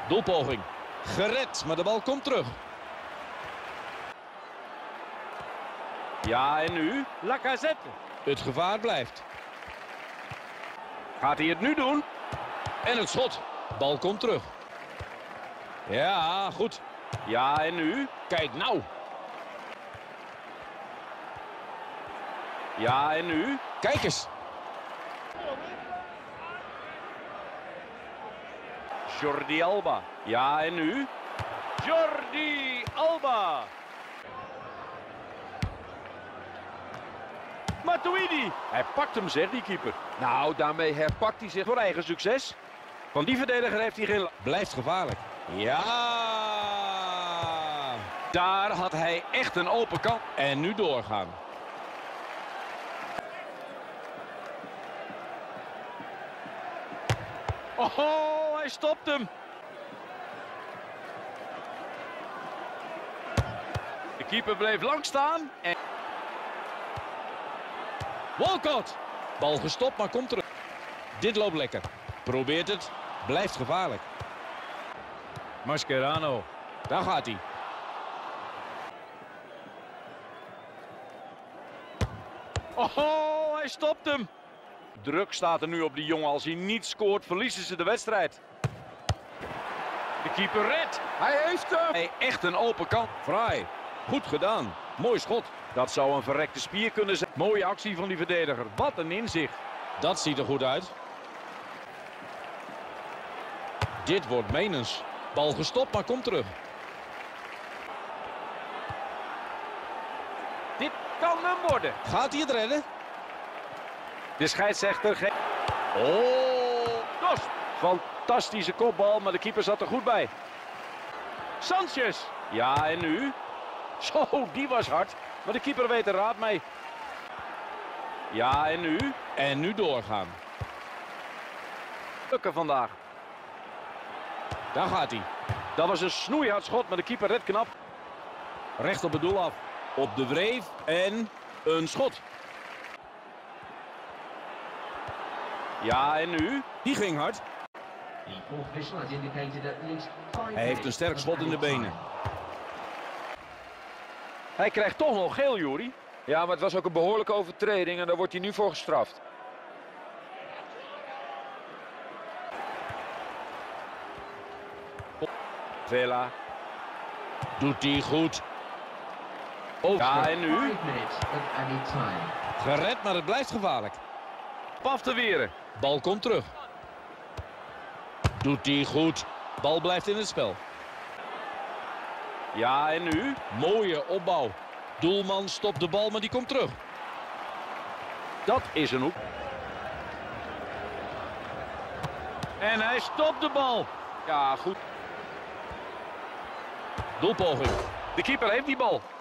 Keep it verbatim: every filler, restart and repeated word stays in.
Doelpoging. Gered, maar de bal komt terug. Ja, en nu? Lacazette. Het gevaar blijft. Gaat hij het nu doen? En het schot. Bal komt terug. Ja, goed. Ja, en nu? Kijk nou. Ja, en nu? Kijk eens. Jordi Alba. Ja, en nu? Jordi Alba. Matuidi. Hij pakt hem, zegt die keeper. Nou, daarmee herpakt hij zich voor eigen succes. Van die verdediger heeft hij geen... Blijft gevaarlijk. Ja. Daar had hij echt een open kant. En nu doorgaan. Oh, hij stopt hem. De keeper bleef lang staan. En... Walcott. Bal gestopt, maar komt terug. Dit loopt lekker. Probeert het. Blijft gevaarlijk. Mascherano. Daar gaat hij. Oh, hij stopt hem. Druk staat er nu op die jongen. Als hij niet scoort, verliezen ze de wedstrijd. De keeper redt. Hij heeft hem. Hij echt een open kant. Fraai. Goed gedaan. Mooi schot. Dat zou een verrekte spier kunnen zijn. Mooie actie van die verdediger. Wat een inzicht. Dat ziet er goed uit. Dit wordt menens. Bal gestopt, maar komt terug. Dit kan hem worden. Gaat hij het redden? De scheidsrechter geeft... Oh, Dost. Fantastische kopbal, maar de keeper zat er goed bij. Sanchez. Ja, en nu? Zo, die was hard. Maar de keeper weet er raad mee. Ja, en nu? En nu doorgaan. Lukken vandaag. Daar gaat hij. Dat was een snoeihard schot, maar de keeper redt knap. Recht op het doel af. Op de wreef en een schot. Ja, en nu? Die ging hard. Hij heeft een sterk schot in de benen. Hij krijgt toch nog geel, Juri. Ja, maar het was ook een behoorlijke overtreding en daar wordt hij nu voor gestraft. Vela. Doet hij goed. Oh, ja, en nu? Gered, maar het blijft gevaarlijk. Paf te weren. Bal komt terug. Doet hij goed. Bal blijft in het spel. Ja, en nu? Mooie opbouw. Doelman stopt de bal, maar die komt terug. Dat is een hoek. En hij stopt de bal. Ja, goed. Doelpoging. De keeper heeft die bal.